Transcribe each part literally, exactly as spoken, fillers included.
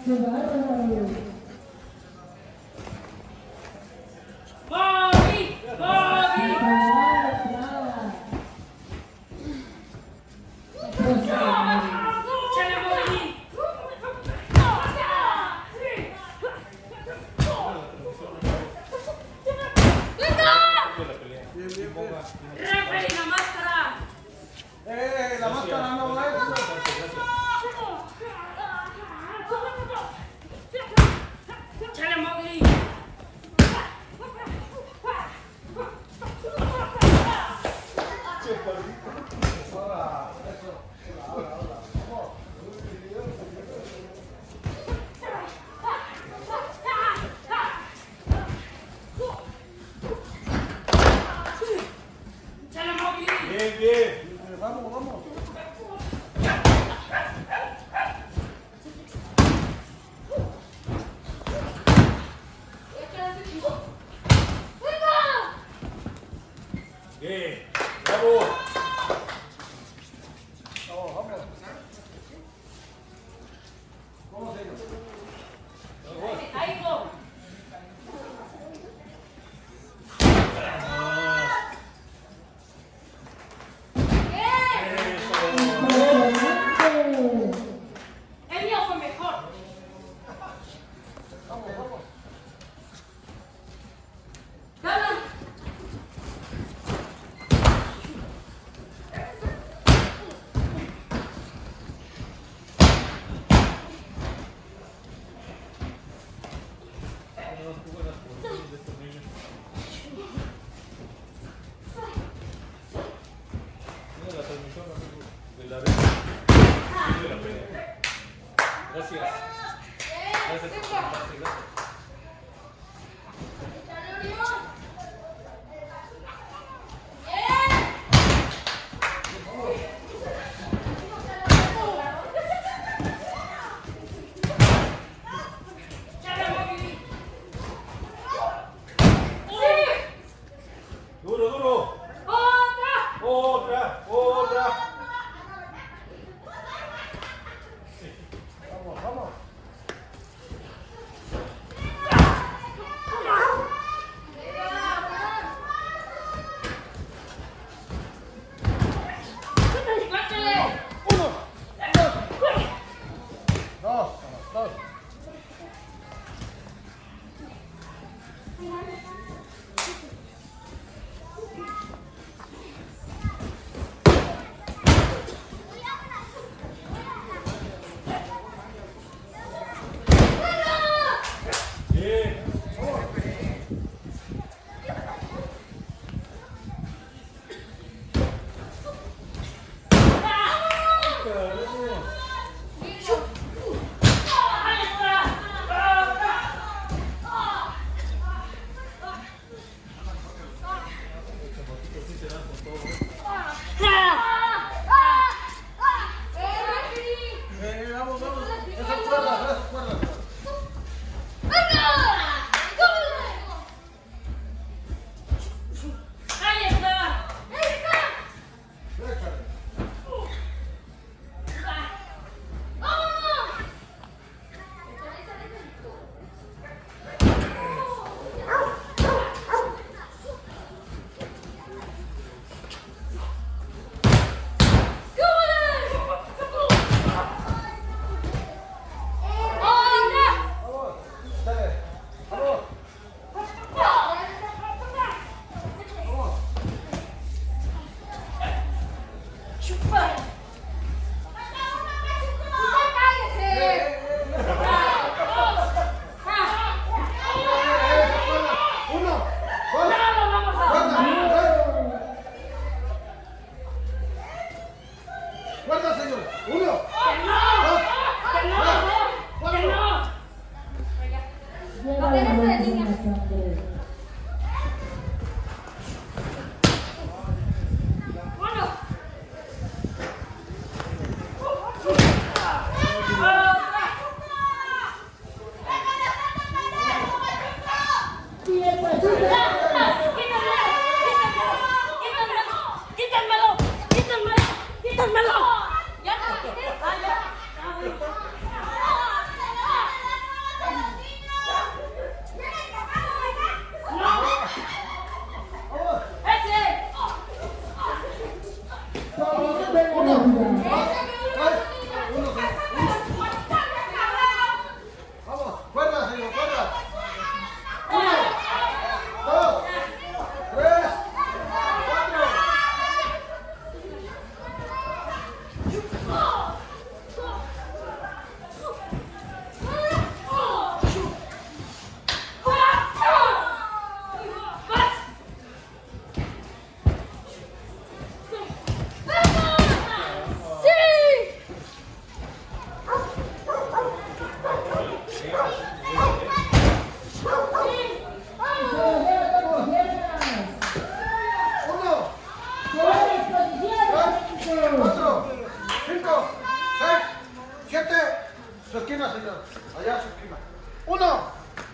Referee, la máscara. Eh, la máscara no va. Chale, Mowgli. Chale, Mowgli. Bien, bien. Vamos, vamos. Bien, bravo. Vamos, vamos. ¿Cómo se llama? Ahí go. El mío fue mejor. Vamos, vamos. Gana. Gracias. Gracias. Gracias. Duro, duro. Otra. Otra, otra. Vamos, vamos. Córtale. Uno, dos, dos, dos. Bien. Eh, vamos, vamos. Esa cuerda, esa cuerda. Ahí está. Déjale. Vamos. Dale. Vamos. Vamos. Eh, eh, eh. Uno, dos, guarda, guarda, señor. Uno, dos, Quítamelo, quítamelo, quítamelo. Ya,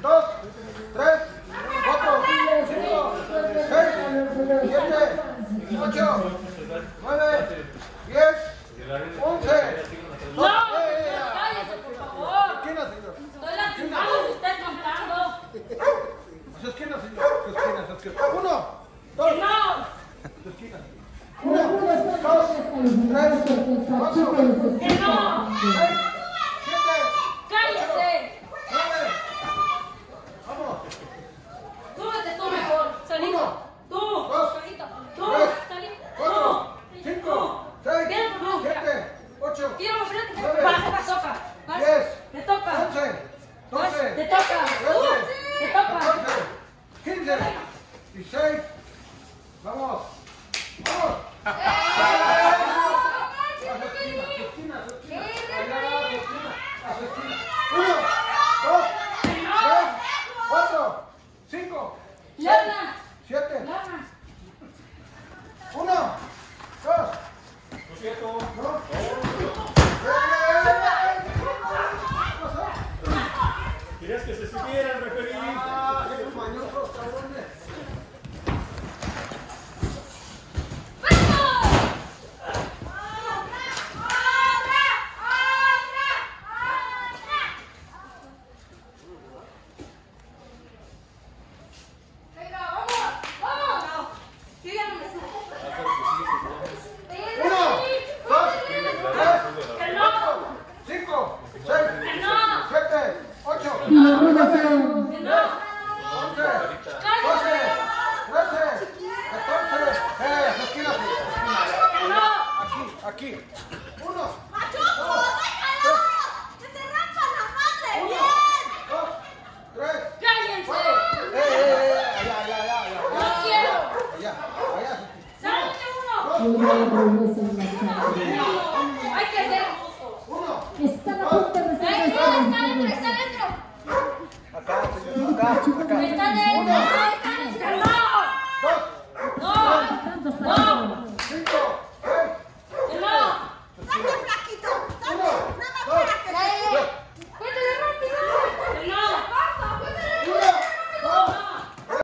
dos, tres, cuatro, cinco, seis, siete, ocho, nueve, diez, once, No, doce. cállese, por favor. Esquina, señor. Estoy lastimado y usted contando. Su esquina, señor. Su esquina, su esquina. Uno, dos, Que no. su esquina. Uno, dos, tres, cuatro, Que no. seis, siete, Cállese. nueve. Vamos. Súbete tú mejor. Solito. Uno, Tú. dos, Solito. Tú. tres, Solito. cuatro, Tú. cinco, Tú. seis, Bien, no, mira. siete, ocho, Quiero frente. nueve, Vas, te toca. Vas. diez, Te toca. once, Vas. doce, Te toca. Tú. Te trece, toca. catorce, quince, dieciséis. Vamos. Vamos. A su esquina, a su esquina, a su esquina. Allá, a su esquina, a su esquina. Uno, dos, tres, cuatro, cinco, seis, Lana. siete, Lana. uno, dos, Lo siento. no. Querías que se siguieran, referí. Ah, esos mañosos cabrones. Uno, dos, tres, Que no. cinco, seis, Que no. siete, ocho, Que no. once, Cállese.